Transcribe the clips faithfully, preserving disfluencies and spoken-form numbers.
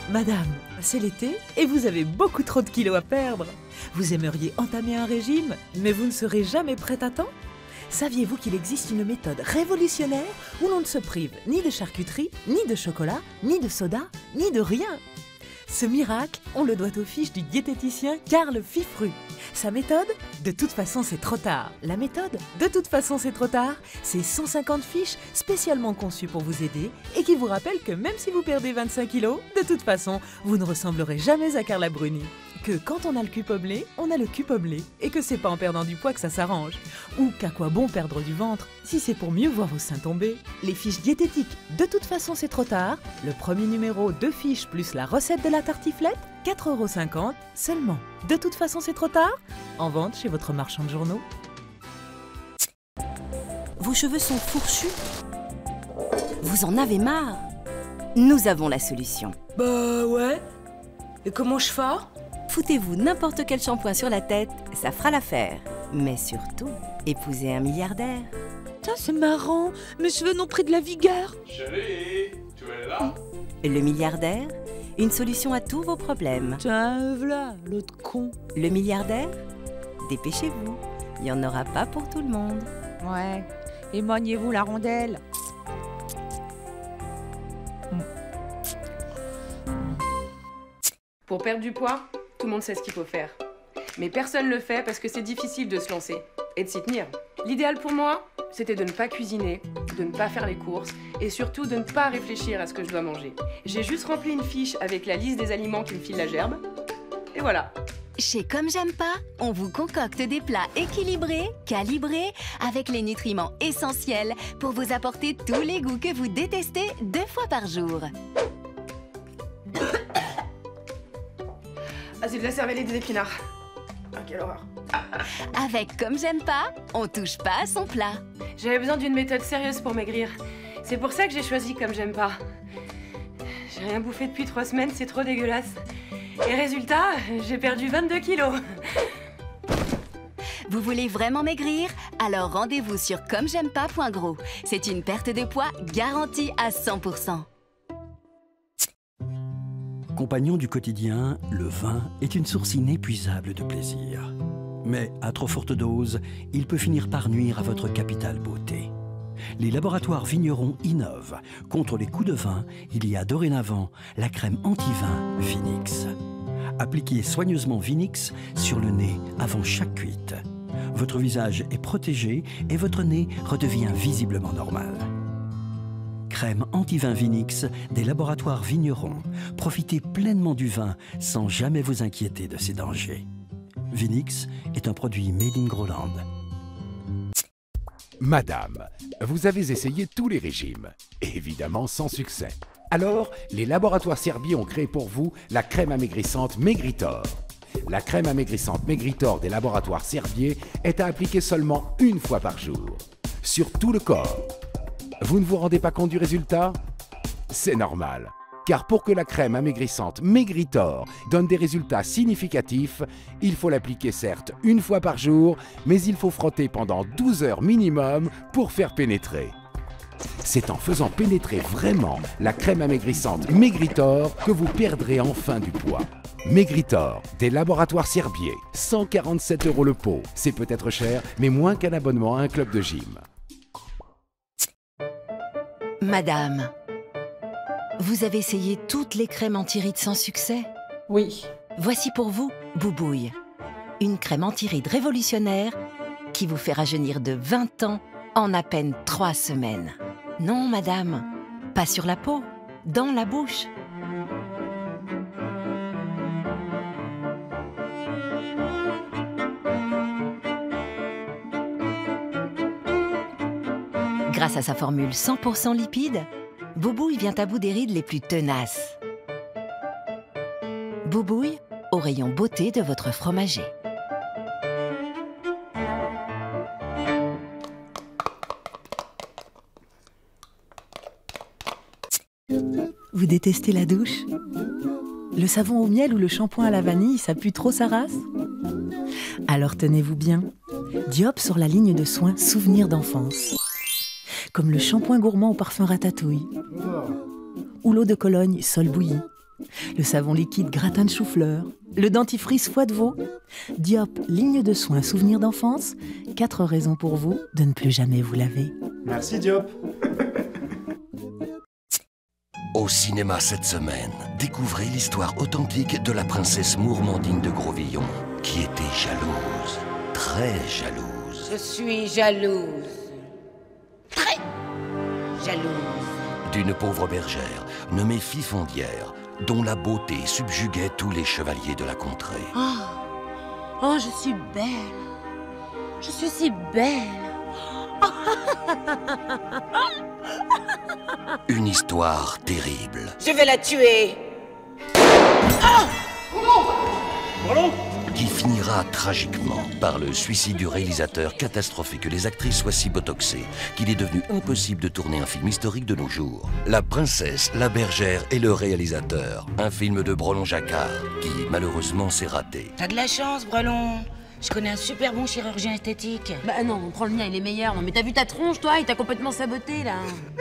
Madame, c'est l'été et vous avez beaucoup trop de kilos à perdre. Vous aimeriez entamer un régime, mais vous ne serez jamais prête à temps? Saviez-vous qu'il existe une méthode révolutionnaire où l'on ne se prive ni de charcuterie, ni de chocolat, ni de soda, ni de rien? Ce miracle, on le doit aux fiches du diététicien Karl Fifru. Sa méthode? De toute façon, c'est trop tard. La méthode? De toute façon, c'est trop tard. C'est cent cinquante fiches spécialement conçues pour vous aider et qui vous rappellent que même si vous perdez vingt-cinq kilos, de toute façon, vous ne ressemblerez jamais à Carla Bruni. Que quand on a le cul pomelé, on a le cul pomelé et que c'est pas en perdant du poids que ça s'arrange. Ou qu'à quoi bon perdre du ventre si c'est pour mieux voir vos seins tomber. Les fiches diététiques, de toute façon c'est trop tard. Le premier numéro, deux fiches plus la recette de la tartiflette, quatre euros cinquante seulement. De toute façon c'est trop tard. En vente chez votre marchand de journaux. Vos cheveux sont fourchus? Vous en avez marre? Nous avons la solution. Bah ouais. Et comment je fais? Foutez-vous n'importe quel shampoing sur la tête, ça fera l'affaire. Mais surtout, épousez un milliardaire. Ça c'est marrant, mes cheveux n'ont pris de la vigueur. Chérie, tu es là? Le milliardaire, une solution à tous vos problèmes. Tiens, voilà, l'autre con. Le milliardaire, dépêchez-vous, il n'y en aura pas pour tout le monde. Ouais, éloignez-vous la rondelle. Pour perdre du poids, tout le monde sait ce qu'il faut faire. Mais personne ne le fait parce que c'est difficile de se lancer et de s'y tenir. L'idéal pour moi, c'était de ne pas cuisiner, de ne pas faire les courses et surtout de ne pas réfléchir à ce que je dois manger. J'ai juste rempli une fiche avec la liste des aliments qui me filent la gerbe. Et voilà. Chez Comme J'aime Pas, on vous concocte des plats équilibrés, calibrés, avec les nutriments essentiels pour vous apporter tous les goûts que vous détestez deux fois par jour. Ah, c'est de la cervelle et des épinards. Ah, quelle horreur. Avec Comme J'aime Pas, on touche pas à son plat. J'avais besoin d'une méthode sérieuse pour maigrir. C'est pour ça que j'ai choisi Comme J'aime Pas. J'ai rien bouffé depuis trois semaines, c'est trop dégueulasse. Et résultat, j'ai perdu vingt-deux kilos. Vous voulez vraiment maigrir? Alors rendez-vous sur comme j'aime pas point gros. C'est une perte de poids garantie à cent pour cent. Compagnon du quotidien, le vin est une source inépuisable de plaisir. Mais à trop forte dose, il peut finir par nuire à votre capitale beauté. Les laboratoires Vigneron innovent. Contre les coups de vin, il y a dorénavant la crème anti-vin Vinix. Appliquez soigneusement Vinix sur le nez avant chaque cuite. Votre visage est protégé et votre nez redevient visiblement normal. Crème anti-vin Vinix des laboratoires Vigneron. Profitez pleinement du vin sans jamais vous inquiéter de ses dangers. Vinix est un produit made in Groland. Madame, vous avez essayé tous les régimes, évidemment sans succès. Alors, les laboratoires Serbier ont créé pour vous la crème amaigrissante Maigritor. La crème amaigrissante Maigritor des laboratoires Serbier est à appliquer seulement une fois par jour, sur tout le corps. Vous ne vous rendez pas compte du résultat? C'est normal, car pour que la crème amaigrissante Maigritor donne des résultats significatifs, il faut l'appliquer certes une fois par jour, mais il faut frotter pendant douze heures minimum pour faire pénétrer. C'est en faisant pénétrer vraiment la crème amaigrissante Maigritor que vous perdrez enfin du poids. Maigritor, des laboratoires Serbier, cent quarante-sept euros le pot. C'est peut-être cher, mais moins qu'un abonnement à un club de gym. Madame, vous avez essayé toutes les crèmes anti-rides sans succès? Oui. Voici pour vous Boubouille, une crème anti-rides révolutionnaire qui vous fait rajeunir de vingt ans en à peine trois semaines. Non, madame, pas sur la peau, dans la bouche. Grâce à sa formule cent pour cent lipides, Boubouille vient à bout des rides les plus tenaces. Boubouille au rayon beauté de votre fromager. Vous détestez la douche? Le savon au miel ou le shampoing à la vanille, ça pue trop sa race? Alors tenez-vous bien. Diop sur la ligne de soins Souvenirs d'enfance. Comme le shampoing gourmand au parfum ratatouille. Ou l'eau de Cologne Sol bouilli. le savon liquide gratin de chou-fleur, le dentifrice foie de veau. Diop, ligne de soins souvenir d'enfance, quatre raisons pour vous de ne plus jamais vous laver. Merci Diop. Au cinéma cette semaine, découvrez l'histoire authentique de la princesse Mourmandine de Grosvillon, qui était jalouse, très jalouse. Je suis jalouse. Très jalouse. D'une pauvre bergère nommée Fifondière, dont la beauté subjuguait tous les chevaliers de la contrée. Oh, oh je suis belle. Je suis si belle. Une histoire terrible. Je vais la tuer. Qui finira tragiquement par le suicide du réalisateur, catastrophé que les actrices soient si botoxées qu'il est devenu impossible de tourner un film historique de nos jours. La princesse, la bergère et le réalisateur. Un film de Brelon-Jacquard qui malheureusement s'est raté. T'as de la chance, Brelon. Je connais un super bon chirurgien esthétique. Bah non, on prend le mien, il est meilleur. Non mais t'as vu ta tronche, toi? Il t'a complètement saboté, là.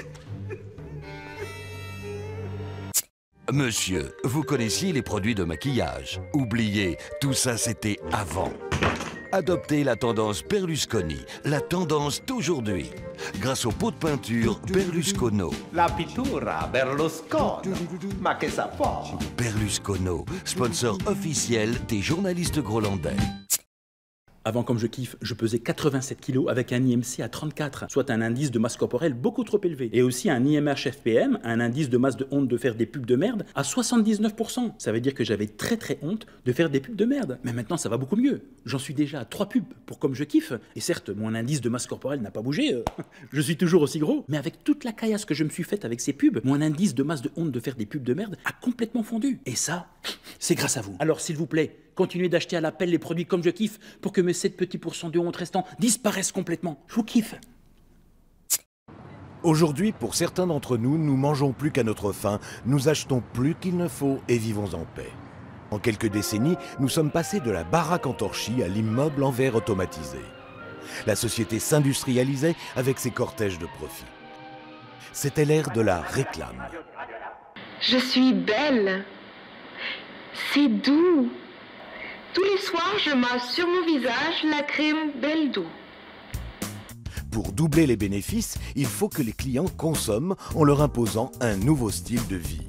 Monsieur, vous connaissiez les produits de maquillage. Oubliez, tout ça c'était avant. Adoptez la tendance Berlusconi, la tendance d'aujourd'hui. Grâce au pot de peinture Berluscono. La pittura Berlusconi. Ma che ça fa? Berluscono, sponsor officiel des journalistes grolandais. Avant, comme je kiffe, je pesais quatre-vingt-sept kilos avec un I M C à trente-quatre, soit un indice de masse corporelle beaucoup trop élevé. Et aussi un I M H F P M, un indice de masse de honte de faire des pubs de merde, à soixante-dix-neuf pour cent. Ça veut dire que j'avais très très honte de faire des pubs de merde. Mais maintenant, ça va beaucoup mieux. J'en suis déjà à trois pubs pour comme je kiffe. Et certes, mon indice de masse corporelle n'a pas bougé. Euh, je suis toujours aussi gros. Mais avec toute la caillasse que je me suis faite avec ces pubs, mon indice de masse de honte de faire des pubs de merde a complètement fondu. Et ça, c'est grâce à vous. Alors s'il vous plaît, continuez d'acheter à l'appel les produits comme je kiffe pour que mes sept petits pourcents de honte restants disparaissent complètement. Je vous kiffe. Aujourd'hui, pour certains d'entre nous, nous mangeons plus qu'à notre faim, nous achetons plus qu'il ne faut et vivons en paix. En quelques décennies, nous sommes passés de la baraque en torchis à l'immeuble en verre automatisé. La société s'industrialisait avec ses cortèges de profit. C'était l'ère de la réclame. Je suis belle. C'est doux. Tous les soirs, je masse sur mon visage la crème Belle Doux. Pour doubler les bénéfices, il faut que les clients consomment en leur imposant un nouveau style de vie.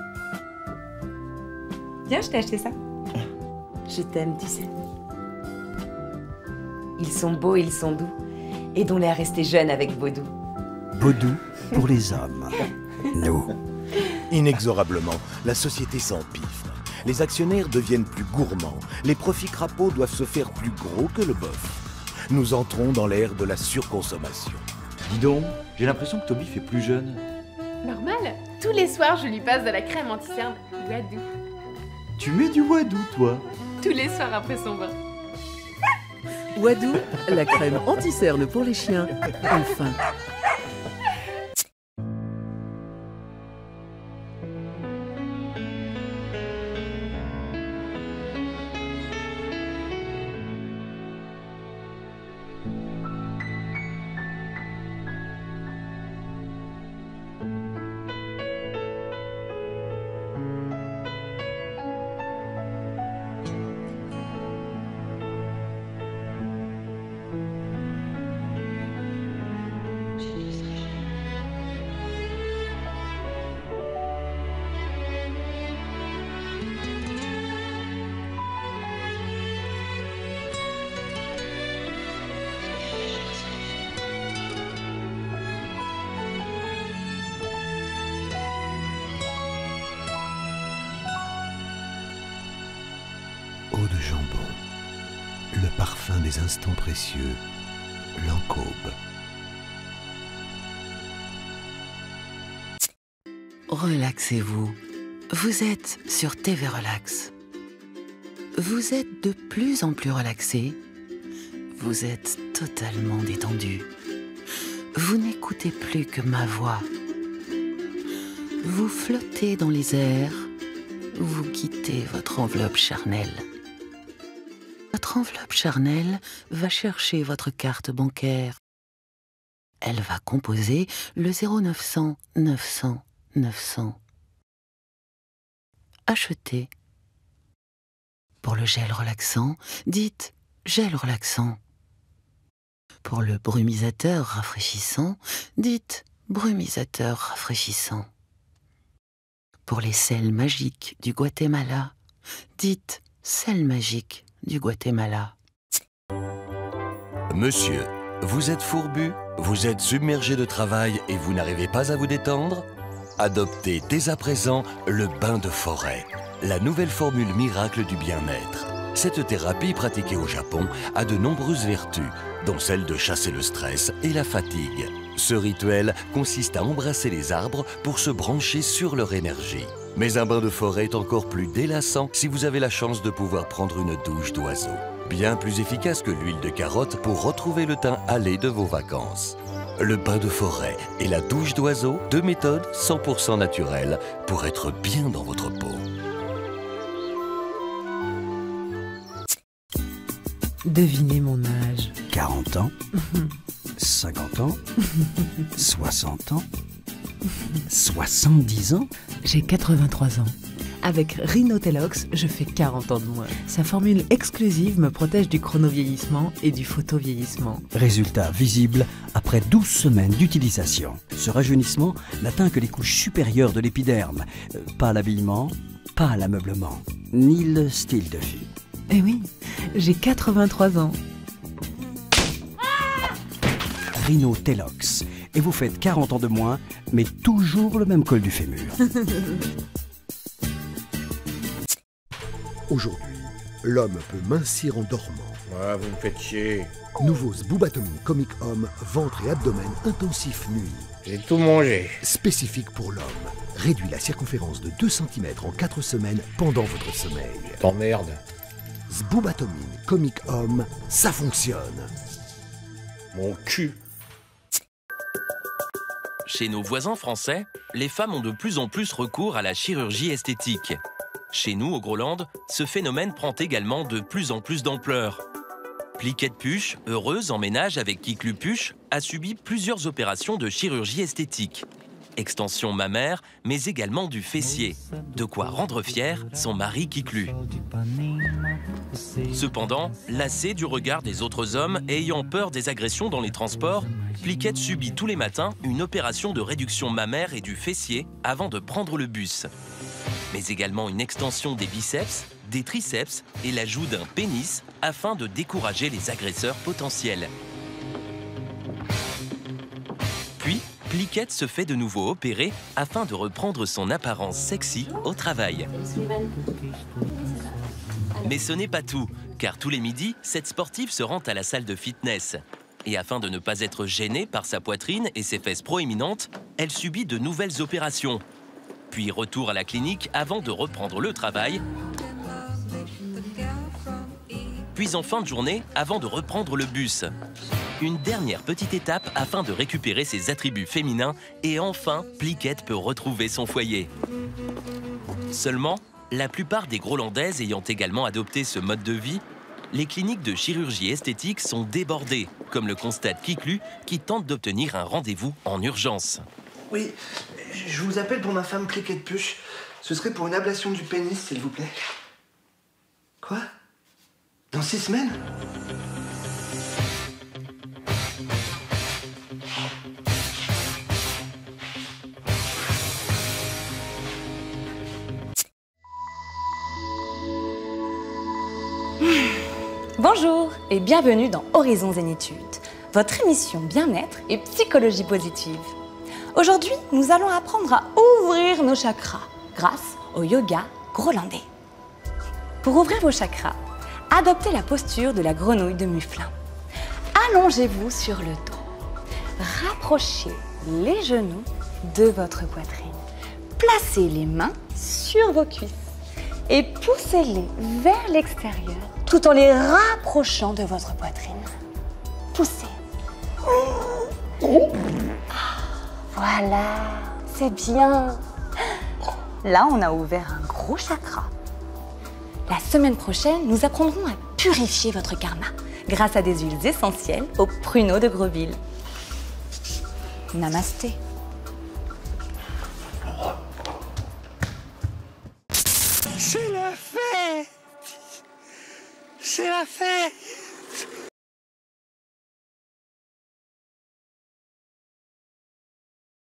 Viens, je t'ai acheté ça. Je t'aime, tu sais. Ils sont beaux, ils sont doux. Aidons-les à rester jeunes avec Baudou. Baudou pour les hommes. Nous. Inexorablement, la société s'empiffre. Les actionnaires deviennent plus gourmands. Les profits crapauds doivent se faire plus gros que le bœuf. Nous entrons dans l'ère de la surconsommation. Dis donc, j'ai l'impression que Toby fait plus jeune. Normal. Tous les soirs, je lui passe de la crème anti-cerne Wadou. Tu mets du Wadou, toi? Tous les soirs après son bain. Wadou, la crème anti-cerne pour les chiens. Enfin. Eau de jambon, le parfum des instants précieux, l'encaube. Relaxez-vous. Vous êtes sur T V Relax. Vous êtes de plus en plus relaxé. Vous êtes totalement détendu. Vous n'écoutez plus que ma voix. Vous flottez dans les airs. Vous quittez votre enveloppe charnelle. Votre enveloppe charnelle va chercher votre carte bancaire. Elle va composer le zéro neuf cents neuf cents neuf cents. acheter. Pour le gel relaxant, dites gel relaxant. Pour le brumisateur rafraîchissant, dites brumisateur rafraîchissant. Pour les sels magiques du Guatemala, dites sel magique du Guatemala. Monsieur, vous êtes fourbu, vous êtes submergé de travail et vous n'arrivez pas à vous détendre? Adoptez dès à présent le bain de forêt, la nouvelle formule miracle du bien-être. Cette thérapie pratiquée au Japon a de nombreuses vertus, dont celle de chasser le stress et la fatigue. Ce rituel consiste à embrasser les arbres pour se brancher sur leur énergie. Mais un bain de forêt est encore plus délassant si vous avez la chance de pouvoir prendre une douche d'oiseau. Bien plus efficace que l'huile de carotte pour retrouver le teint hâlé de vos vacances. Le bain de forêt et la douche d'oiseau, deux méthodes cent pour cent naturelles pour être bien dans votre peau. Devinez mon âge. quarante ans, cinquante ans, soixante ans, soixante-dix ans. J'ai quatre-vingt-trois ans. Avec Rhinotelox, je fais quarante ans de moins. Sa formule exclusive me protège du chronovieillissement et du photovieillissement. Résultat visible après douze semaines d'utilisation. Ce rajeunissement n'atteint que les couches supérieures de l'épiderme. Euh, pas l'habillement, pas l'ameublement, ni le style de vie. Eh oui, j'ai quatre-vingt-trois ans. Rhinotelox. Et vous faites quarante ans de moins, mais toujours le même col du fémur. Aujourd'hui, l'homme peut mincir en dormant. Ouais, vous me faites chier. Nouveau Sboobatomine Comic Homme, ventre et abdomen intensif nuit. J'ai tout mangé. Spécifique pour l'homme. Réduit la circonférence de deux centimètres en quatre semaines pendant votre sommeil. T'emmerdes. Sboobatomine Comic Homme, ça fonctionne. Mon cul. Chez nos voisins français, les femmes ont de plus en plus recours à la chirurgie esthétique. Chez nous, au Groland, ce phénomène prend également de plus en plus d'ampleur. Pliquette Puche, heureuse en ménage avec Kiklu Puche, a subi plusieurs opérations de chirurgie esthétique. Extension mammaire, mais également du fessier. De quoi rendre fier son mari Kiklu. Cependant, lassée du regard des autres hommes et ayant peur des agressions dans les transports, Pliquette subit tous les matins une opération de réduction mammaire et du fessier avant de prendre le bus. Mais également une extension des biceps, des triceps et l'ajout d'un pénis afin de décourager les agresseurs potentiels. Puis, Pliquette se fait de nouveau opérer afin de reprendre son apparence sexy au travail. Mais ce n'est pas tout, car tous les midis, cette sportive se rend à la salle de fitness. Et afin de ne pas être gênée par sa poitrine et ses fesses proéminentes, elle subit de nouvelles opérations. Puis retour à la clinique avant de reprendre le travail. Puis en fin de journée, avant de reprendre le bus. Une dernière petite étape afin de récupérer ses attributs féminins et enfin, Pliquette peut retrouver son foyer. Seulement, la plupart des Grolandaises ayant également adopté ce mode de vie, les cliniques de chirurgie esthétique sont débordées, comme le constate Kiklu, qui tente d'obtenir un rendez-vous en urgence. Oui, je vous appelle pour ma femme Pliquette Puche. Ce serait pour une ablation du pénis, s'il vous plaît. Quoi? Dans six semaines? Bonjour et bienvenue dans Horizons Zénitude, votre émission bien-être et psychologie positive. Aujourd'hui, nous allons apprendre à ouvrir nos chakras grâce au yoga grolandais. Pour ouvrir vos chakras, adoptez la posture de la grenouille de Muflin. Allongez-vous sur le dos. Rapprochez les genoux de votre poitrine. Placez les mains sur vos cuisses et poussez-les vers l'extérieur tout en les rapprochant de votre poitrine. Poussez. Voilà, c'est bien. Là, on a ouvert un gros chakra. La semaine prochaine, nous apprendrons à purifier votre karma grâce à des huiles essentielles aux pruneaux de Greville. Namasté. C'est la fête. C'est la fête.